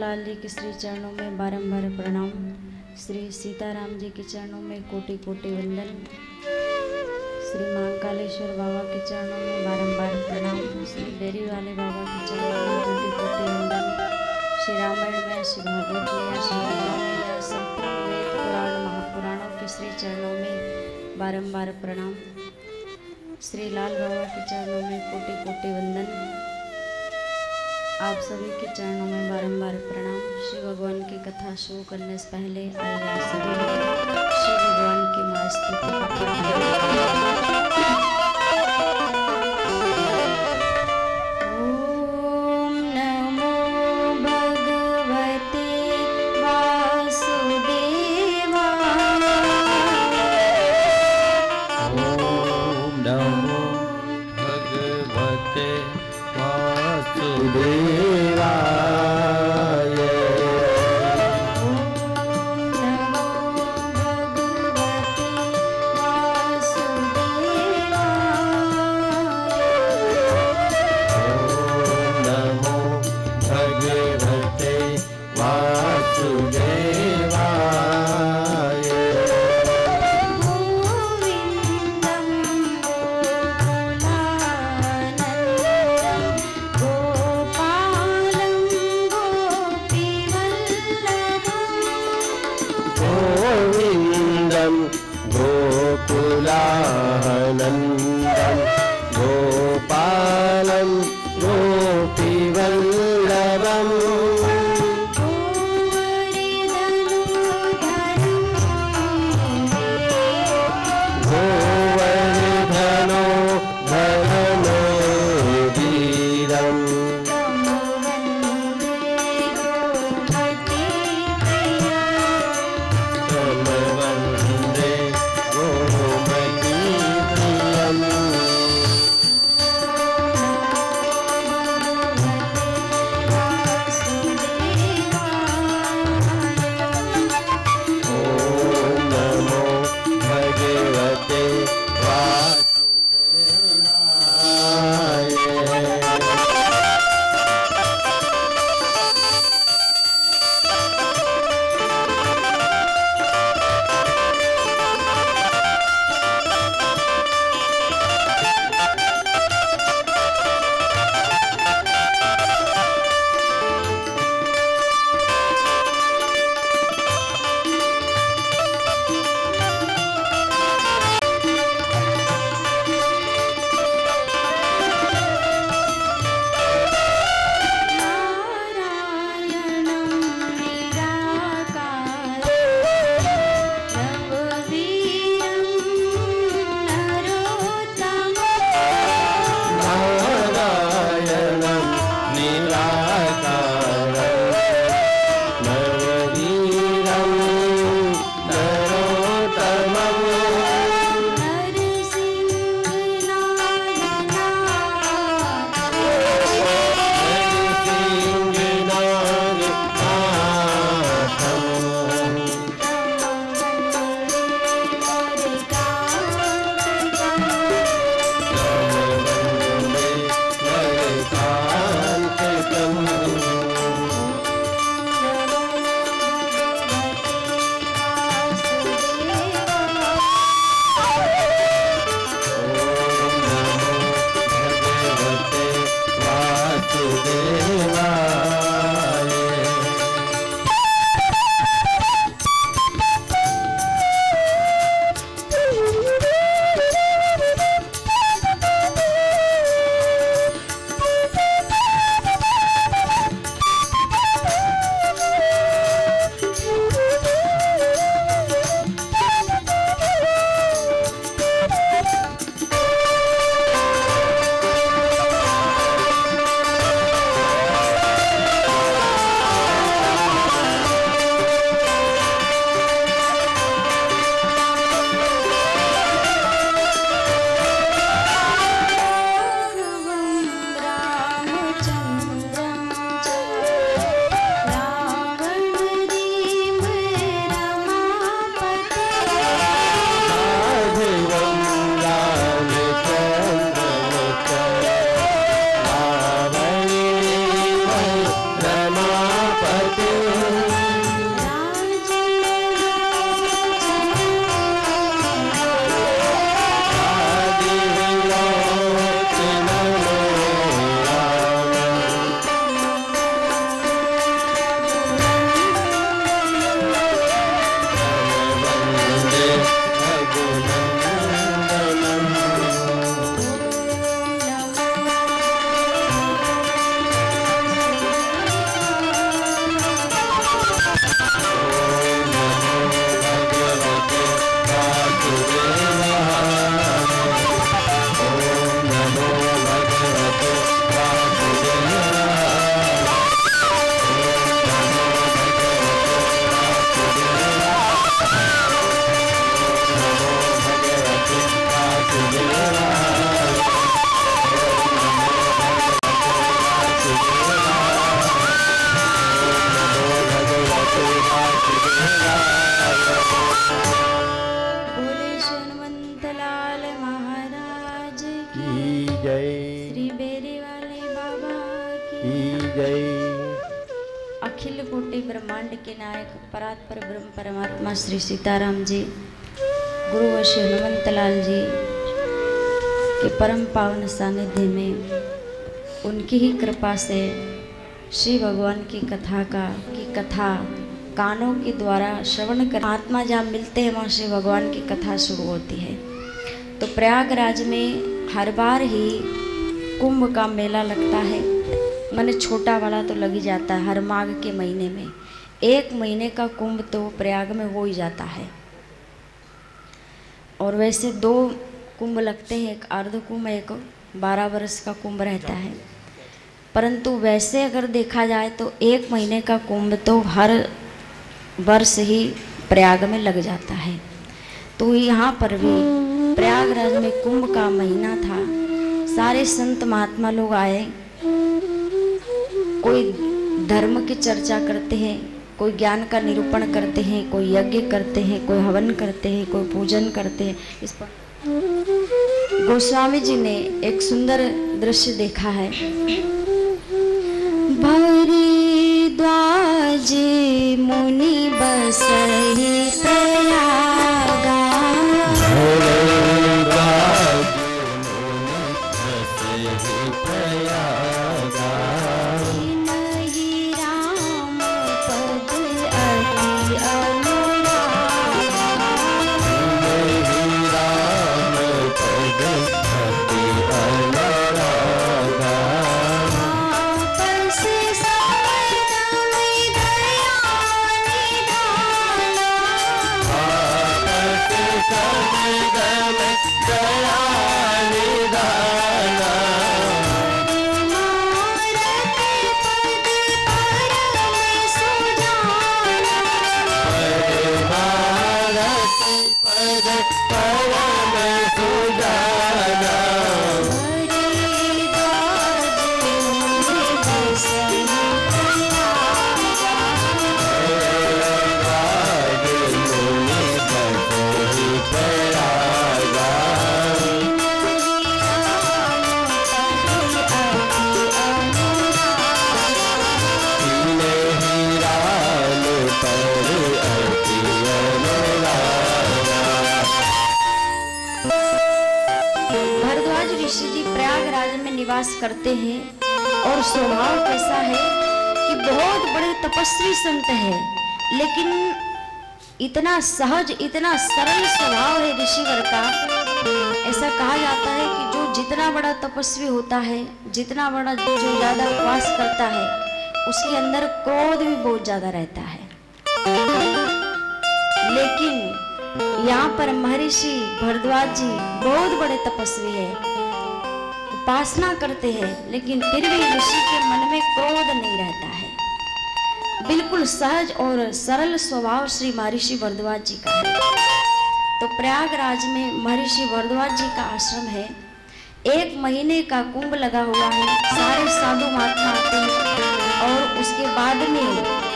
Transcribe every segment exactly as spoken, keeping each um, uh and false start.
लाल जी के श्री चरणों में बारंबार प्रणाम। श्री सीताराम जी के चरणों में कोटि कोटि वंदन। श्री महाकालेश्वर बाबा के चरणों में बारंबार प्रणाम। श्री डेरी वाले बाबा के चरणों में कोटि कोटि वंदन। श्री रामायण में, श्री भागवत में, श्री लीला, संपूर्ण वेद पुराण महापुराणों के श्री चरणों में बारंबार प्रणाम। श्री लाल बाबा के चरणों में कोटि कोटि वंदन। आप सभी के चरणों में बारंबार प्रणाम। श्री भगवान की कथा शुरू करने से पहले आइए आप सभी श्री भगवान की मां स्तुति ओम नमो भगवते वासुदेवाय। ओम नमो भगवते वासुदेवाय। ओम नमो भगवते वासुदेवाय। गोविंदं गोकुलानन्दं गोपालं गोपीवल्लभं। गोविन्दं गोकुलानन्दं गोपालं गोपीवल्लभम्। गोवर्धनो धनो वीरम्। तमवन्दे गोमती प्रियम्। कोटि ब्रह्मांड के नायक परात्पर ब्रह्म परमात्मा श्री सीताराम जी, गुरु श्री हनुमंत लाल जी के परम पावन सानिध्य में उनकी ही कृपा से श्री भगवान की कथा का की कथा कानों के द्वारा श्रवण कर आत्मा जहाँ मिलते हैं वहाँ श्री भगवान की कथा शुरू होती है। तो प्रयागराज में हर बार ही कुंभ का मेला लगता है। मैंने छोटा वाला तो लग ही जाता है हर माघ के महीने में। एक महीने का कुंभ तो प्रयाग में हो ही जाता है। और वैसे दो कुंभ लगते हैं, एक अर्ध कुंभ, एक बारह वर्ष का कुंभ रहता है। परंतु वैसे अगर देखा जाए तो एक महीने का कुंभ तो हर वर्ष ही प्रयाग में लग जाता है। तो यहाँ पर भी प्रयागराज में कुंभ का महीना था। सारे संत महात्मा लोग आए, कोई धर्म की चर्चा करते हैं, कोई ज्ञान का निरूपण करते हैं, कोई यज्ञ करते हैं, कोई हवन करते हैं, कोई पूजन करते हैं। इस पर गोस्वामी जी ने एक सुंदर दृश्य देखा है। भरद्वाज मुनि बसहि प्रयागा, करते हैं। और स्वभाव कैसा है कि बहुत बड़े तपस्वी संत है, लेकिन इतना सहज, इतना सरल स्वभाव है ऋषिवर का। ऐसा कहा जाता है कि जो जितना बड़ा तपस्वी होता है, जितना बड़ा जो ज्यादा उपवास करता है, उसके अंदर क्रोध भी बहुत ज्यादा रहता है। लेकिन यहाँ पर महर्षि भरद्वाज जी बहुत बड़े तपस्वी है, उपासना करते हैं, लेकिन फिर भी ऋषि के मन में क्रोध नहीं रहता है। बिल्कुल सहज और सरल स्वभाव श्री महर्षि भरद्वाज जी का है। तो प्रयागराज में महर्षि भरद्वाज जी का आश्रम है। एक महीने का कुंभ लगा हुआ है, सारे साधु महात्मा आते हैं। और उसके बाद में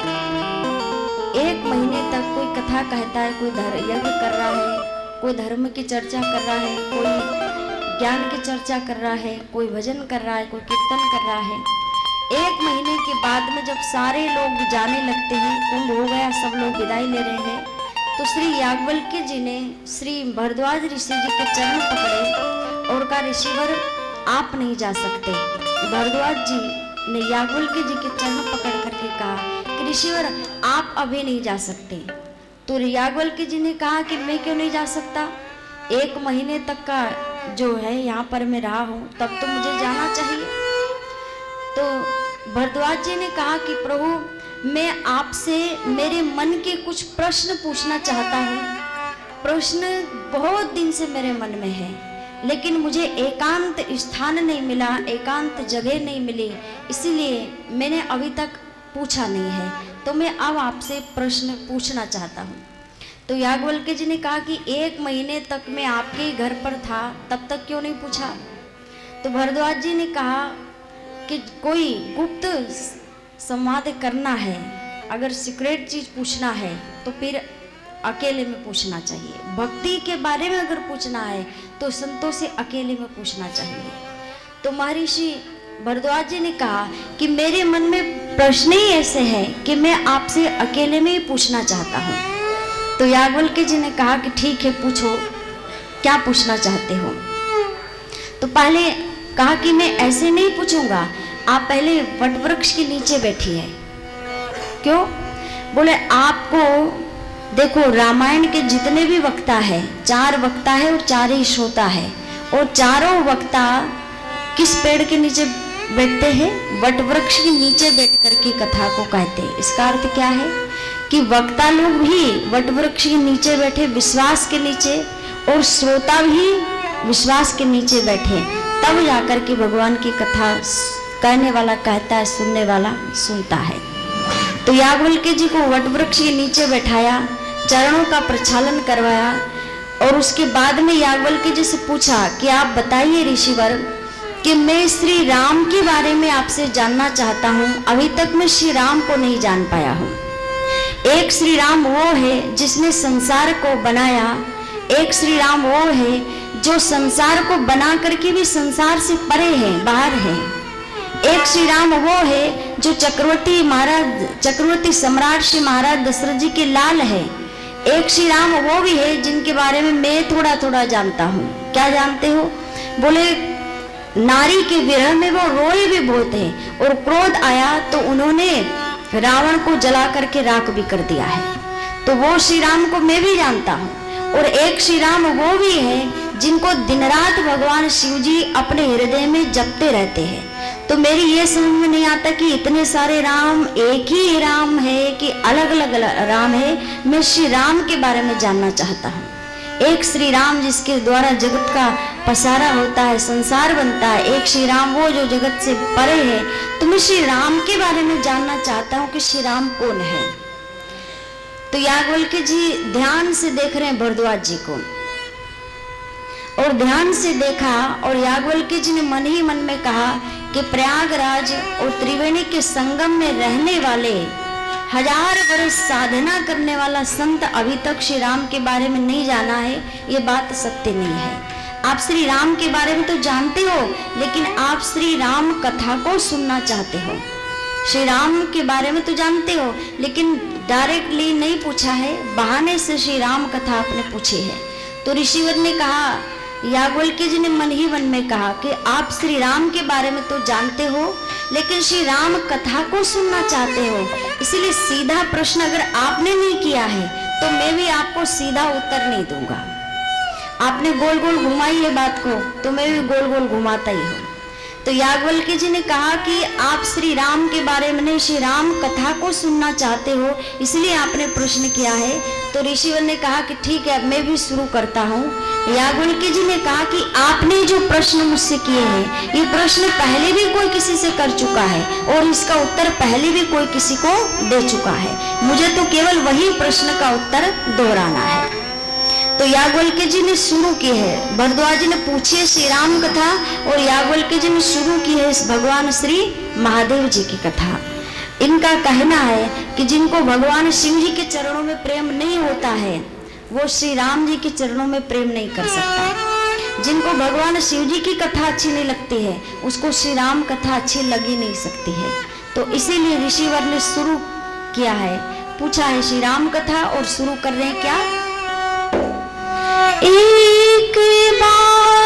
एक महीने तक कोई कथा कहता है, कोई धर्म यज्ञ कर रहा है, कोई धर्म की चर्चा कर रहा है, कोई ज्ञान की चर्चा कर रहा है, कोई भजन कर रहा है, कोई कीर्तन कर रहा है। एक महीने के बाद में जब सारे लोग जाने लगते हैं, कुंभ हो गया, सब लोग विदाई ले रहे हैं, तो श्री याज्ञवल्क्य जी ने श्री भरद्वाज ऋषि जी के चरण पकड़े और कहा, ऋषिवर आप नहीं जा सकते। भरद्वाज जी ने याज्ञवल्क्य जी के चरण पकड़ करके कहा कि ऋषिवर आप अभी नहीं जा सकते। तो याज्ञवल्क्य जी ने कहा कि मैं क्यों नहीं जा सकता, एक महीने तक का जो है यहाँ पर मैं रहा हूँ, तब तो मुझे जाना चाहिए। तो भरद्वाज जी ने कहा कि प्रभु मैं आपसे मेरे मन के कुछ प्रश्न पूछना चाहता हूँ। प्रश्न बहुत दिन से मेरे मन में है, लेकिन मुझे एकांत स्थान नहीं मिला, एकांत जगह नहीं मिली, इसीलिए मैंने अभी तक पूछा नहीं है। तो मैं अब आपसे प्रश्न पूछना चाहता हूँ। तो याज्ञवल्क्य जी ने कहा कि एक महीने तक मैं आपके ही घर पर था, तब तक क्यों नहीं पूछा। तो भरद्वाज जी ने कहा कि कोई गुप्त संवाद करना है, अगर सीक्रेट चीज पूछना है तो फिर अकेले में पूछना चाहिए। भक्ति के बारे में अगर पूछना है तो संतों से अकेले में पूछना चाहिए। तो महर्षि भरद्वाज जी ने कहा कि मेरे मन में प्रश्न ही ऐसे है कि मैं आपसे अकेले में ही पूछना चाहता हूँ। तो याज्ञवल्क्य जी ने कहा कि ठीक है, पूछो क्या पूछना चाहते हो। तो पहले कहा कि मैं ऐसे नहीं पूछूंगा, आप पहले वटवृक्ष के नीचे बैठिए। क्यों? बोले आपको देखो, रामायण के जितने भी वक्ता है, चार वक्ता है और चार ही श्रोता है, और चारों वक्ता किस पेड़ के नीचे बैठते हैं? वटवृक्ष के नीचे बैठ करके कथा को कहते हैं। इसका अर्थ क्या है कि वक्ता लोग भी वटवृक्ष के नीचे बैठे, विश्वास के नीचे, और श्रोता भी विश्वास के नीचे बैठे, तब जाकर के भगवान की कथा कहने वाला कहता है, सुनने वाला सुनता है। तो याज्ञवल्क्य जी को वटवृक्ष के नीचे बैठाया, चरणों का प्रक्षालन करवाया, और उसके बाद में याज्ञवल्क्य जी से पूछा कि आप बताइए ऋषिवर कि मैं श्री राम के बारे में आपसे जानना चाहता हूँ। अभी तक मैं श्री राम को नहीं जान पाया हूँ। एक श्री राम वो है जिसने संसार को बनाया, एक श्री राम वो है जो संसार को बना करके भी संसार से परे है, बाहर है। एक श्री राम वो है जो चक्रवर्ती महाराज चक्रवर्ती सम्राट श्री महाराज दशरथ जी के लाल है। एक श्री राम वो भी है जिनके बारे में मैं थोड़ा थोड़ा जानता हूँ। क्या जानते हो? बोले नारी के विरह में वो रोए भी बहुत है, और क्रोध आया तो उन्होंने रावण को जला करके राख भी कर दिया है। तो वो श्री राम को मैं भी जानता हूँ। और एक श्री राम वो भी है जिनको दिन रात भगवान शिव जी अपने हृदय में जपते रहते हैं। तो मेरी ये समझ में नहीं आता कि इतने सारे राम एक ही राम है कि अलग अलग राम है। मैं श्री राम के बारे में जानना चाहता हूँ। एक श्री राम जिसके द्वारा जगत का पसारा होता है, संसार बनता है। एक श्री राम वो जो जगत से परे है। तो मैं श्री राम के बारे में जानना चाहता हूँ कि श्री राम कौन है। तो याज्ञवल्क्य जी ध्यान से देख रहे हैं भरद्वाज जी को, और ध्यान से देखा, और याज्ञवल्क्य जी ने मन ही मन में कहा कि प्रयागराज और त्रिवेणी के संगम में रहने वाले हजार वर्ष साधना करने वाला संत अभी तक श्री राम के बारे में नहीं जाना है, ये बात सत्य नहीं है। आप श्री राम के बारे में तो जानते हो, लेकिन आप श्री राम कथा को सुनना चाहते हो। श्री राम के बारे में तो जानते हो, लेकिन डायरेक्टली नहीं पूछा है, बहाने से श्री राम कथा आपने पूछी है। तो ऋषिवर ने कहा, याज्ञवल्क्य जी ने मन ही मन में कहा कि आप श्री राम के बारे में तो जानते हो, लेकिन श्री राम कथा को सुनना चाहते हो। इसलिए सीधा प्रश्न अगर आपने नहीं किया है तो मैं भी आपको सीधा उत्तर नहीं दूंगा। आपने गोल गोल घुमाई है बात को, तो मैं भी गोल गोल घुमाता ही हूँ। तो याज्ञवल्क्य जी ने कहा कि आप श्री राम के बारे में नहीं, श्री राम कथा को सुनना चाहते हो, इसलिए आपने प्रश्न किया है। तो ऋषिवर ने कहा कि ठीक है, अब मैं भी शुरू करता हूँ। याज्ञवल्क्य जी ने कहा कि आपने जो प्रश्न मुझसे किए हैं, ये प्रश्न पहले भी कोई किसी से कर चुका है, और इसका उत्तर पहले भी कोई किसी को दे चुका है। मुझे तो केवल वही प्रश्न का उत्तर दोहराना है। तो याज्ञवल्क्य जी ने शुरू की है, भरद्वाज जी ने पूछी है श्री राम कथा, और याज्ञवल्क्य जी ने शुरू की है भगवान श्री महादेव जी की कथा। इनका कहना है कि जिनको भगवान शिव जी के चरणों में प्रेम नहीं होता है, वो श्री राम जी के चरणों में प्रेम नहीं कर सकता। जिनको भगवान शिव जी की कथा अच्छी नहीं लगती है, उसको श्री राम कथा अच्छी लग ही नहीं सकती है। तो इसीलिए ऋषिवर ने शुरू किया है, पूछा है श्री राम कथा, और शुरू कर रहे हैं क्या? एक बार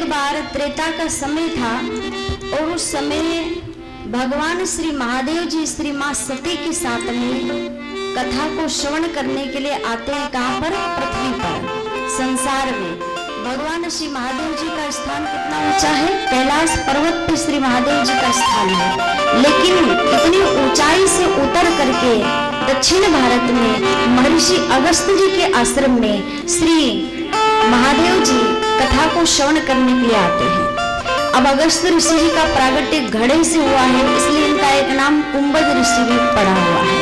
बार त्रेता का समय था और उस समय भगवान श्री महादेव जी श्री मां सती के साथ में कथा को श्रवण करने के लिए आते हैं। कहां पर? पृथ्वी पर, संसार में। भगवान श्री महादेव जी का स्थान कितना ऊंचा है? कैलाश पर्वत पे श्री महादेव जी का स्थान है, लेकिन इतनी ऊंचाई से उतर करके दक्षिण भारत में महर्षि अगस्त जी के आश्रम में श्री महादेव जी कथा को श्रवण करने के लिए आते हैं। अब अगस्त ऋषि जी का प्रागट्य घड़े से हुआ है, इसलिए इनका एक नाम कुंभज ऋषि भी पड़ा हुआ है।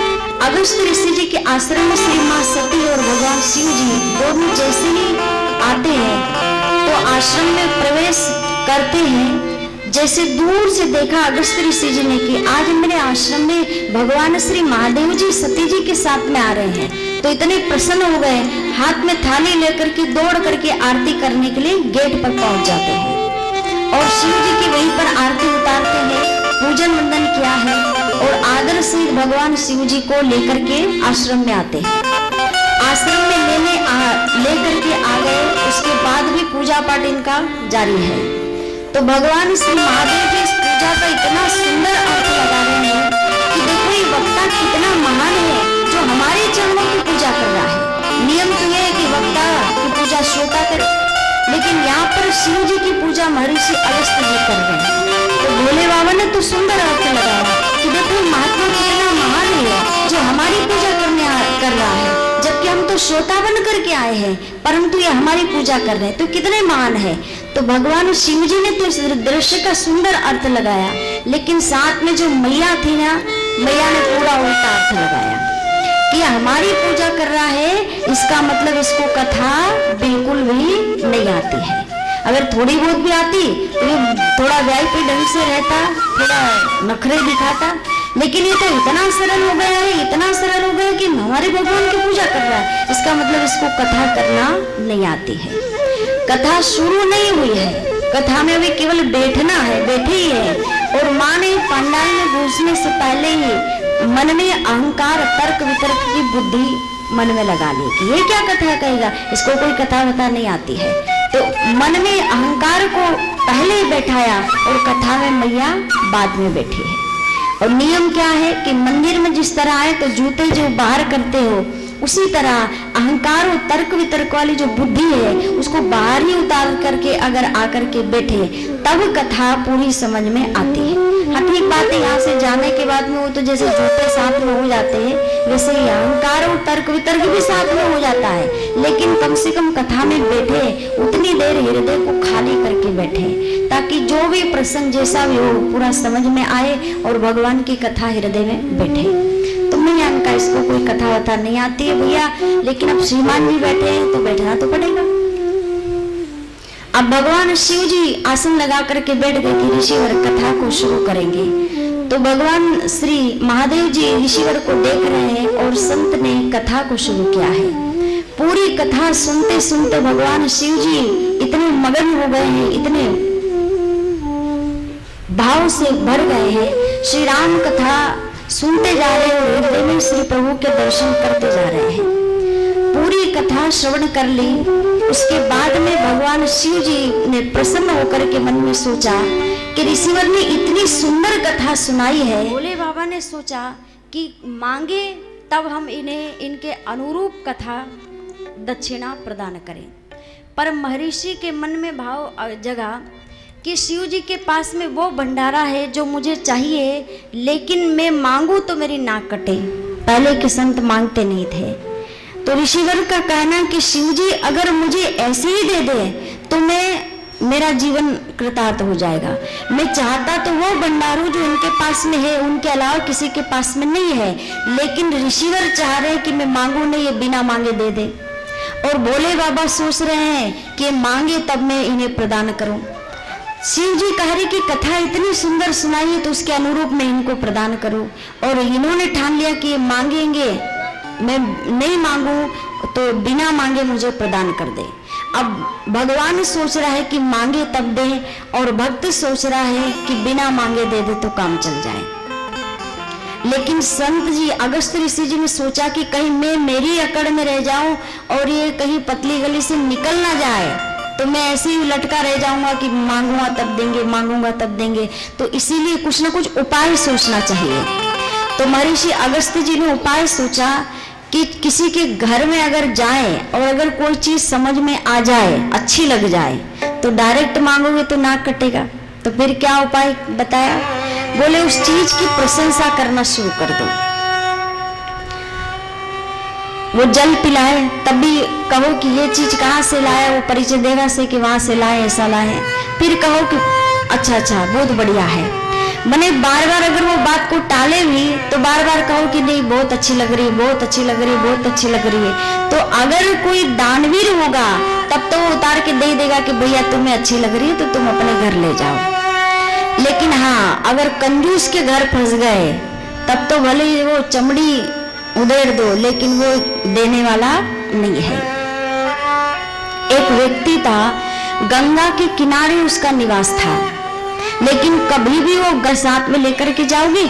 अगस्त ऋषि जी के आश्रम में श्री मां सती और भगवान शिव जी दोनों जैसे ही आते हैं तो आश्रम में प्रवेश करते हैं। जैसे दूर से देखा अगस्त ऋषि जी ने कि आज मेरे आश्रम में भगवान श्री महादेव जी सती जी के साथ में आ रहे हैं, तो इतने प्रसन्न हो गए, हाथ में थाली लेकर के दौड़ करके आरती करने के लिए गेट पर पहुंच जाते हैं और शिव जी की वहीं पर आरती उतारते हैं, पूजन वंदन किया है और आदर से भगवान शिव जी को लेकर के आश्रम में आते हैं। आश्रम में लेने लेकर के आ गए, उसके बाद भी पूजा पाठ इनका जारी है। तो भगवान श्री महादेव जी इस पूजा का इतना सुंदर अर्थ लगा रहे हैं कि देखो ये वक्ता कितना महान है जो हमारे चरणों की पूजा कर रहा है। नियम तो यह है कि वक्ता की पूजा श्रोता करे, लेकिन यहाँ पर शिव जी की पूजा महर्षि अगस्त जी कर रहे हैं। तो भोले बाबा ने तो सुंदर अर्थ लगाया कि देखो महात्मा कितना महान है जो हमारी पूजा करने कर रहा है, जबकि हम तो श्रोता बन करके आए हैं, परंतु ये हमारी पूजा कर रहे हैं, तो कितने महान है। तो भगवान शिव जी ने तो इस दृश्य का सुंदर अर्थ लगाया, लेकिन साथ में जो मैया थी ना, मैया ने पूरा उल्टा अर्थ लगाया कि हमारी पूजा कर रहा है, इसका मतलब इसको कथा बिल्कुल भी नहीं आती है। अगर थोड़ी बहुत भी आती तो ये थोड़ा वीआईपी ढंग से रहता, थोड़ा नखरे दिखाता, लेकिन ये तो इतना सरल हो गया है, इतना सरल हो गया कि हमारे भगवान की पूजा कर रहा है, इसका मतलब इसको कथा करना नहीं आती है। कथा शुरू नहीं हुई है, कथा में अभी केवल बैठना है, बैठे ही है। और माँ ने पंडाल में घुसने से पहले ही मन में अहंकार तर्क वितर्क की बुद्धि मन में लगा ली कि ये क्या कथा कहेगा, इसको कोई कथा बता नहीं आती है। तो मन में अहंकार को पहले ही बैठाया और कथा में मैया बाद में बैठी है। और नियम क्या है कि मंदिर में जिस तरह आए तो जूते जो बाहर करते हो, उसी तरह अहंकार और तर्क वितर्क वाली जो बुद्धि है उसको बाहर ही उतार करके अगर आकर के बैठे तब कथा पूरी समझ में आती है। हाँ ठीक बात है, यहाँ से जाने के बाद में वो तो जैसे जूते साथ में हो जाते हैं, वैसे ही अहंकार और तर्क वितर्क भी साथ में हो जाता है, लेकिन कम से कम कथा में बैठे उतनी देर हृदय को खाली करके बैठे, ताकि जो भी प्रसंग जैसा भी हो पूरा समझ में आए और भगवान की कथा हृदय में बैठे। तो मैया का इसको कोई कथा वथा नहीं आती है भैया, लेकिन अब श्रीमान जी बैठे हैं तो बैठना तो पड़ेगा। अब भगवान शिव जी आसन लगा करके बैठ गए कि ऋषिवर कथा को शुरू करेंगे। तो भगवान श्री महादेव जी ऋषिवर को देख रहे हैं और संत ने कथा को शुरू किया है। पूरी कथा सुनते सुनते भगवान शिव जी इतने मगन हो गए हैं, इतने भाव से भर गए हैं, श्री राम कथा सुनते जा रहे हैं, हृदय में श्री प्रभु के दर्शन करते जा रहे हैं। पूरी कथा श्रवण कर ली, उसके बाद में भगवान शिव जी ने प्रसन्न होकर के मन में सोचा कि ऋषिवर ने इतनी सुंदर कथा सुनाई है, भोले बाबा ने सोचा कि मांगे तब हम इन्हें इनके अनुरूप कथा दक्षिणा प्रदान करें। पर महर्षि के मन में भाव जगा कि शिव जी के पास में वो भंडारा है जो मुझे चाहिए, लेकिन मैं मांगू तो मेरी नाक कटे। पहले के संत मांगते नहीं थे। तो ऋषिवर का कहना कि शिव जी अगर मुझे ऐसे ही दे दे तो मैं मेरा जीवन कृतार्थ हो जाएगा। मैं चाहता तो वो भंडारू जो इनके पास में है, उनके अलावा किसी के पास में नहीं है, लेकिन ऋषिवर चाह रहे हैं कि मैं मांगू नहीं, ये बिना मांगे दे दे। और भोले बाबा सोच रहे हैं कि मांगे तब मैं इन्हें प्रदान करूं। शिव जी कह रहे कि कथा इतनी सुंदर सुनाई है तो उसके अनुरूप मैं इनको प्रदान करूं, और इन्होंने ठान लिया कि मांगेंगे, मैं नहीं मांगू तो बिना मांगे मुझे प्रदान कर दे। अब भगवान सोच रहा है कि मांगे तब दे, और भक्त सोच रहा है कि बिना मांगे दे दे तो काम चल जाए। लेकिन संत जी अगस्त ऋषि जी ने सोचा कि कहीं मैं मेरी अकड़ में रह जाऊं और ये कहीं पतली गली से निकल ना जाए, तो मैं ऐसे ही लटका रह जाऊंगा कि मांगूंगा तब देंगे, मांगूंगा तब देंगे। तो इसीलिए कुछ ना कुछ उपाय सोचना चाहिए। तो महर्षि अगस्त्य जी ने उपाय सोचा कि किसी के घर में अगर जाए और अगर कोई चीज समझ में आ जाए, अच्छी लग जाए, तो डायरेक्ट मांगोगे तो नाक कटेगा। तो फिर क्या उपाय बताया? बोले उस चीज की प्रशंसा करना शुरू कर दो। वो जल पिलाए तब भी कहो कि ये चीज कहाँ से लाया, वो परिचय देगा से कि वहां से लाए, ऐसा लाए। फिर कहो कि अच्छा अच्छा बहुत बढ़िया है। मैंने बार बार अगर वो बात को टाले भी तो बार बार कहो कि नहीं बहुत अच्छी लग रही है, बहुत अच्छी लग रही है, बहुत अच्छी लग रही है। तो अगर कोई दानवीर होगा तब तो वो उतार के दे देगा कि भैया तुम्हें अच्छी लग रही है तो तुम अपने घर ले जाओ। लेकिन हाँ, अगर कंजूस के घर फंस गए तब तो भले ही वो चमड़ी उधेड़ दो, लेकिन वो देने वाला नहीं है। एक व्यक्ति था, गंगा के किनारे उसका निवास था, लेकिन कभी भी वो साथ में लेकर के जाओगे,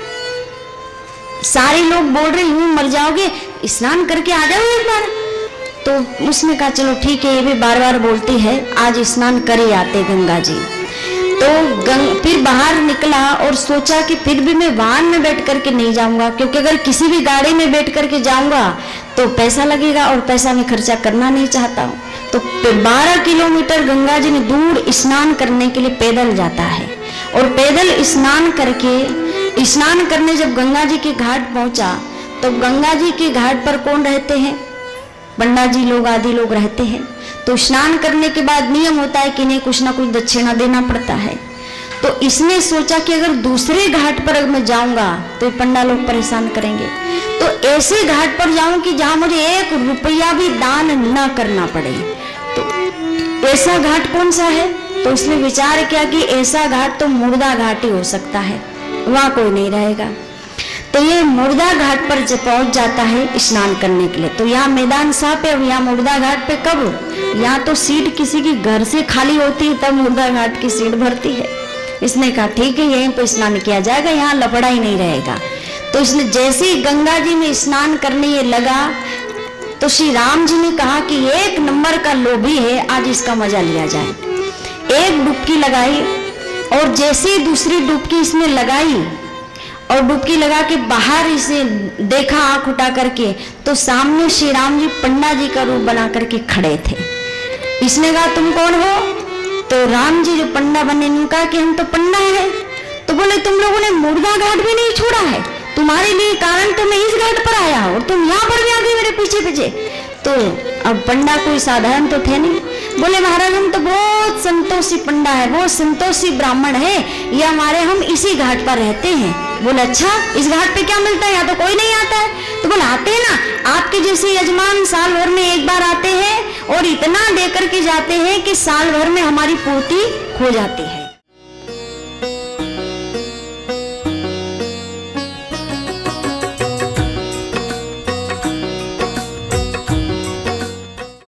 सारे लोग बोल रहे यूं मर जाओगे, स्नान करके आ जाओ एक बार। तो उसने कहा चलो ठीक है, ये भी बार बार बोलती है, आज स्नान कर ही आते गंगा जी। तो गंग फिर बाहर निकला और सोचा कि फिर भी मैं वाहन में बैठ करके नहीं जाऊंगा, क्योंकि अगर किसी भी गाड़ी में बैठ करके जाऊंगा तो पैसा लगेगा और पैसा मैं खर्चा करना नहीं चाहता हूँ। तो बारह किलोमीटर गंगा जी में दूर स्नान करने के लिए पैदल जाता है, और पैदल स्नान करके स्नान करने जब गंगा जी के घाट पहुंचा तो गंगा जी के घाट पर कौन रहते हैं? पंडा जी लोग आदि लोग रहते हैं। तो स्नान करने के बाद नियम होता है कि नहीं कुछ ना कुछ दक्षिणा देना पड़ता है। तो इसने सोचा कि अगर दूसरे घाट पर मैं जाऊंगा तो पंडा लोग परेशान करेंगे, तो ऐसे घाट पर जाऊं कि जहां मुझे एक रुपया भी दान न करना पड़े। तो ऐसा घाट कौन सा है? तो उसने विचार किया कि ऐसा घाट तो मुर्दा घाट ही हो सकता है, वहां कोई नहीं रहेगा। तो ये मुर्दा घाट पर जब पहुंच जाता है स्नान करने के लिए, तो यहाँ मैदान साफ है। अब यहाँ मुर्दा घाट पे कब, यहाँ तो सीट किसी की घर से खाली होती है तब मुर्दा घाट की सीट भरती है। इसने कहा ठीक है यहीं पे स्नान किया जाएगा, यहाँ लफड़ा ही नहीं रहेगा। तो इसने जैसे ही गंगा जी में स्नान करने ये लगा तो श्री राम जी ने कहा कि एक नंबर का लोभी है, आज इसका मजा लिया जाए। एक डुबकी लगाई और जैसे ही दूसरी डुबकी इसने लगाई और डुबकी लगा के बाहर इसे देखा आंख उठा करके, तो सामने श्री राम जी पंडा जी का रूप बना करके खड़े थे। इसने कहा तुम कौन हो? तो राम जी जो पंडा बने ने कहा कि हम तो पंडा है। तो बोले तुम लोगों ने मुर्दा घाट भी नहीं छोड़ा है, तुम्हारे लिए कारण तो मैं इस घाट पर आया और तुम यहाँ पर भी आ गए मेरे पीछे पीछे। तो अब पंडा कोई साधारण तो थे नहीं, बोले महाराज हम तो बहुत संतोषी पंडा है, बहुत संतोषी ब्राह्मण है, ये हमारे हम इसी घाट पर रहते हैं। बोले अच्छा इस घाट पे क्या मिलता है, यहाँ तो कोई नहीं आता है। तो बोले आते हैं ना, आपके जैसे यजमान साल भर में एक बार आते हैं और इतना दे करके जाते हैं कि साल भर में हमारी पूर्ति हो जाती है।